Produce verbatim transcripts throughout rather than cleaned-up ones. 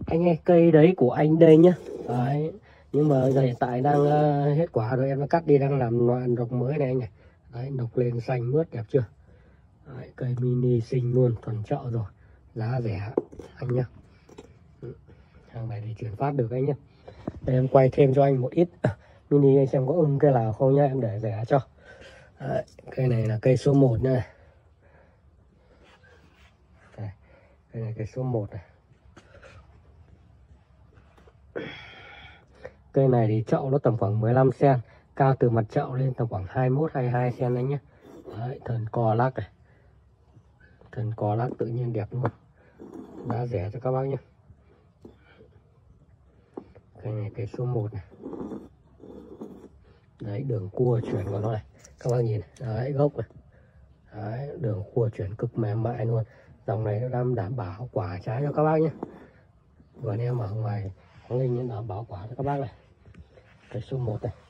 Anh ơi, cây đấy của anh đây nhá. Đấy. Nhưng mà giờ hiện tại đang uh, hết quả rồi, em đã cắt đi, đang làm đoạn độc mới này anh này. Đấy, độc lên xanh mướt đẹp chưa? Đấy, cây mini xinh luôn, thuần chợ rồi, giá rẻ anh nhá. Hàng này thì chuyển phát được anh nhá. Đây, em quay thêm cho anh một ít mini anh xem có ưng cây nào không nhá, em để rẻ cho. Đấy, cây này là cây số một nha. Đây, cây này cây số một này. Cây này thì chậu nó tầm khoảng mười lăm xăng, cao từ mặt chậu lên tầm khoảng hai mươi mốt hai mươi hai xăng anh nhé. Đấy, thần co lắc này, thần co lắc tự nhiên đẹp luôn, giá rẻ cho các bác nhé. Cây này cây số một này. Đấy, đường cua chuyển của nó này, các bác nhìn này. Đấy, gốc này. Đấy, đường cua chuyển cực mềm mại luôn. Dòng này nó đang đảm bảo quả trái cho các bác nhé. Vừa em ở ngoài có linh những đảm bảo quả cho các bác này. Cây số một này,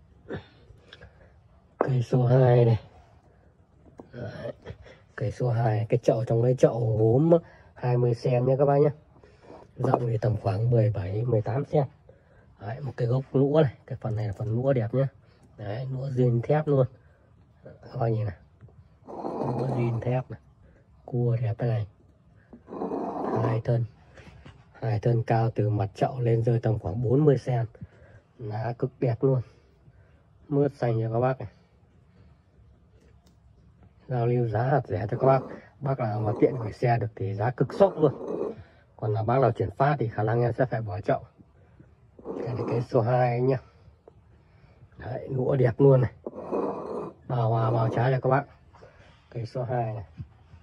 cây số hai này. Đấy, cây số hai, cái chậu trong cái chậu gốm hai mươi xăng nha các bác nhé. Rộng thì tầm khoảng mười bảy mười tám xăng. Đấy, một cái gốc lũa này, cái phần này là phần lũa đẹp nhé. Đấy, lũa zin thép luôn. Các bác nhìn này, lũa zin thép này, cua đẹp cái này. Hai thân, hai thân cao từ mặt chậu lên rơi tầm khoảng bốn mươi xăng. Lá cực đẹp luôn, mướt xanh cho các bác này. Giao lưu giá hạt rẻ cho các bác. Bác nào mà tiện gửi xe được thì giá cực sốc luôn. Còn là bác nào chuyển phát thì khả năng em sẽ phải bỏ chậu. Cái này cái số hai nhá. Đấy, lũa đẹp luôn này, bao hoa bao trái cho các bác. Cây số hai này.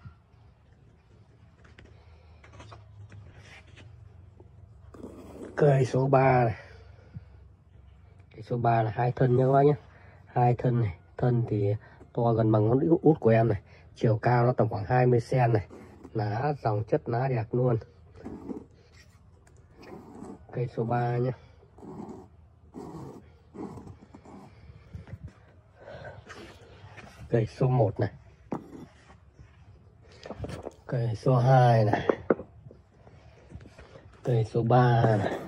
Cây số ba này. Cây số ba là hai thân nha các bác nhé. Hai thân này, thân thì to gần bằng ngón út của em này, chiều cao nó tầm khoảng hai mươi xăng này, lá dòng chất lá đẹp luôn. Cây số ba nhé. Cây số một này, cây số hai này, cây số ba này.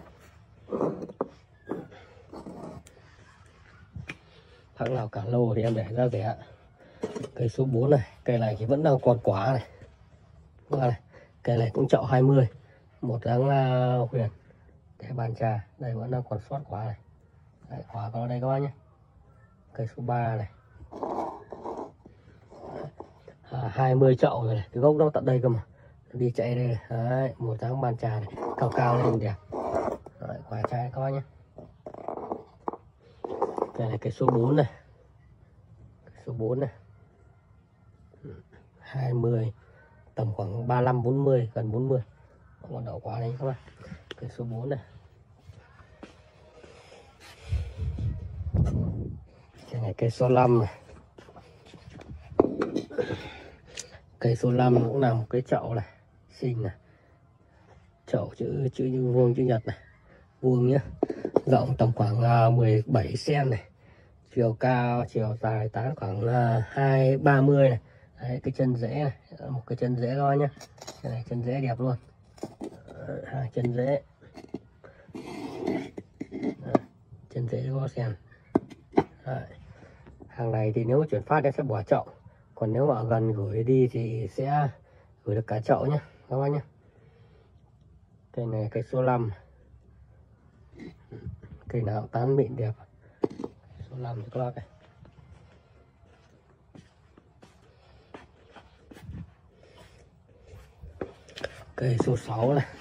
Hãng nào cả lô thì em để ra rẻ. Cây số bốn này, cây này thì vẫn đang còn quả này. này Cây này cũng chậu hai mươi, một dáng uh, huyền để bàn trà. Đây vẫn đang còn sót quả này. Đấy, quả vào đây các bác nhé. Cây số ba này, à, hai mươi chậu rồi này, cái gốc nó tận đây cơ mà, đi chạy đây này. Đấy, một dáng bàn trà này, cao cao lên đẹp. Đấy, quả trái các bác nhé. Cây này cây số bốn này, cây số bốn này, hai mươi, tầm khoảng ba mươi lăm bốn mươi, gần bốn mươi. Còn đậu quả đấy các bác. Cây số bốn này. Cây này cây số năm này. Cây số năm cũng là một cái chậu này, xinh này. Chậu chữ chữ như vuông chữ nhật này, vuông nhé. Rộng tầm khoảng uh, mười bảy xăng này, chiều cao chiều dài tán khoảng uh, hai ba mươi này. Đấy, cái chân rễ này, một cái chân rễ thôi nhá. Cái này chân rễ đẹp luôn. Đấy, hai chân rễ. Đấy, chân rễ có xem. Đấy. Hàng này thì nếu mà chuyển phát em sẽ bỏ chậu, còn nếu mà ở gần gửi đi thì sẽ gửi được cả chậu nhé các bác nhé. Cây này cây số năm, cây nào tán mịn đẹp. Số năm cho các bác này. Cây số sáu này.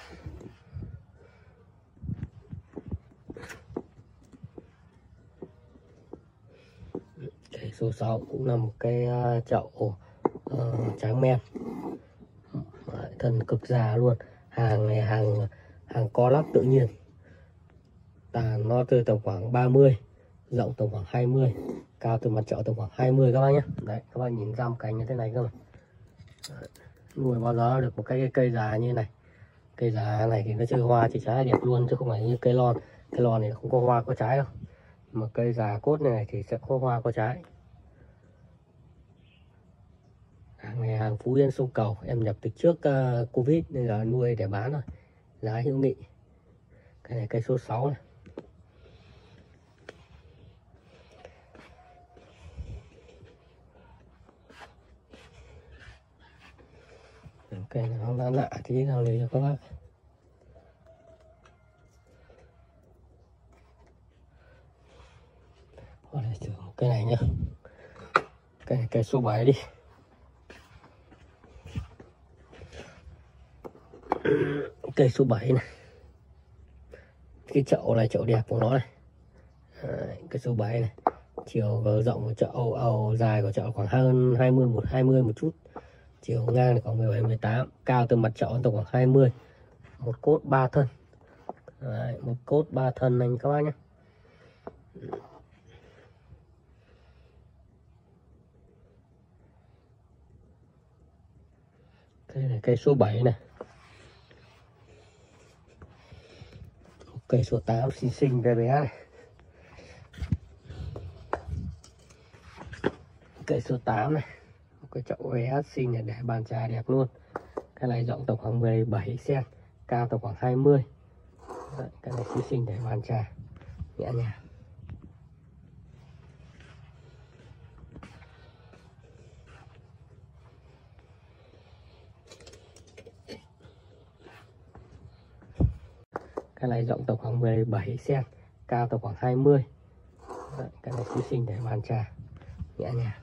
Cây số sáu cũng là một cái uh, chậu uh, tráng men. Đấy, thân cực già luôn. Hàng này hàng hàng co lắp tự nhiên. Tàn nó từ tầm khoảng ba mươi, rộng tầm khoảng hai mươi, cao từ mặt chậu tầm khoảng hai mươi các bác nhé. Đấy, các bác nhìn răm cành như thế này cơ mà. Đấy, nuôi bao giờ được một cái, cái cây già như này. Cây già này thì nó chơi hoa chơi trái đẹp luôn, chứ không phải như cây lon. Cây lon này không có hoa có trái đâu, mà cây già cốt này thì sẽ có hoa có trái. Hàng này hàng Phú Yên sông Cầu, em nhập từ trước uh, Covid nên là nuôi để bán rồi, giá hữu nghị. Cái này cây số sáu này. Cây này nó lạ lạ tí nào lấy cho các bác. Hoặc là thử một cây này nhá. Cây này cây số bảy đi. Cây số bảy này. Cái chậu này chậu đẹp của nó này. Đấy, cây số bảy này. Chiều rộng của chậu, ầu dài của chậu khoảng hơn hai mươi, một hai mươi một chút. Chiều ngang thì khoảng mười bảy, mười tám. Cao từ mặt chậu tầm khoảng hai mươi. Một cốt ba thân. Đấy, một cốt ba thân này các bác nhé. Cây này cây số bảy này. Cây số tám xinh xinh bé bé này. Cây số tám này. Một cái chậu bé xinh này để bàn trà đẹp luôn. Cái này rộng tầm khoảng mười bảy xăng-ti-mét, cao tầm khoảng hai mươi. Đấy, cái này xinh xinh để bàn trà nhẹ nhàng. Cái này rộng tầm khoảng mười bảy xăng-ti-mét, cao tầm khoảng hai mươi. Đấy, cái này xinh xinh để bàn trà nhẹ nhàng.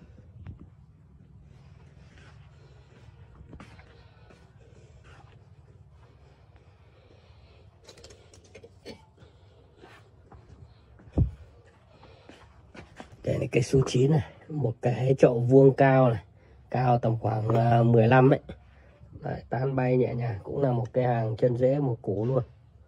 Đây là cây số chín này, một cái chậu vuông cao này, cao tầm khoảng mười lăm đấy. Đấy, tán bay nhẹ nhàng, cũng là một cái hàng chân rễ một củ luôn.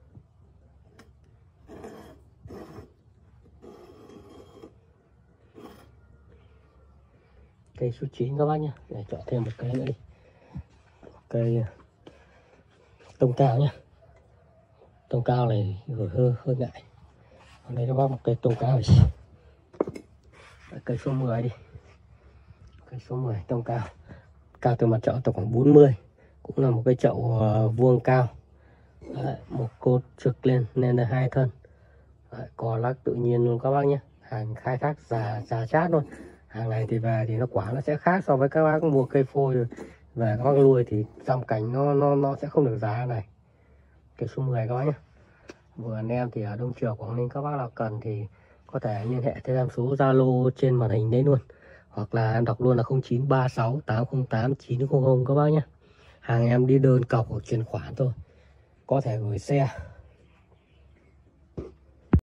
Cây số chín các bác nhé, để chọn thêm một cây nữa đi. Cây tông cao nhé. Tông cao này hơi hơi, hơi ngại. Còn đây các bác một cây tông cao này. Cây số mười đi. Cây số mười tông cao. Cao từ mặt chậu tầm khoảng bốn mươi. Cũng là một cái chậu uh, vuông cao. Đấy, một cột trực lên nên là hai thân. Đấy, cò lắc tự nhiên luôn các bác nhé. Hàng khai thác già già chát luôn. Hàng này thì về thì nó quả nó sẽ khác so với các bác mua cây phôi rồi. Về các bác nuôi thì dòng cành nó nó nó sẽ không được giá này. Cây số mười các bác nhé. Vừa anh em thì ở Đông Triều Quảng Ninh, các bác nào cần thì có thể liên hệ theo em số Zalo trên màn hình đấy luôn, hoặc là em đọc luôn là không chín ba sáu tám không tám chín không không các bác nhé. Hàng em đi đơn cọc hoặc chuyển khoản thôi, có thể gửi xe.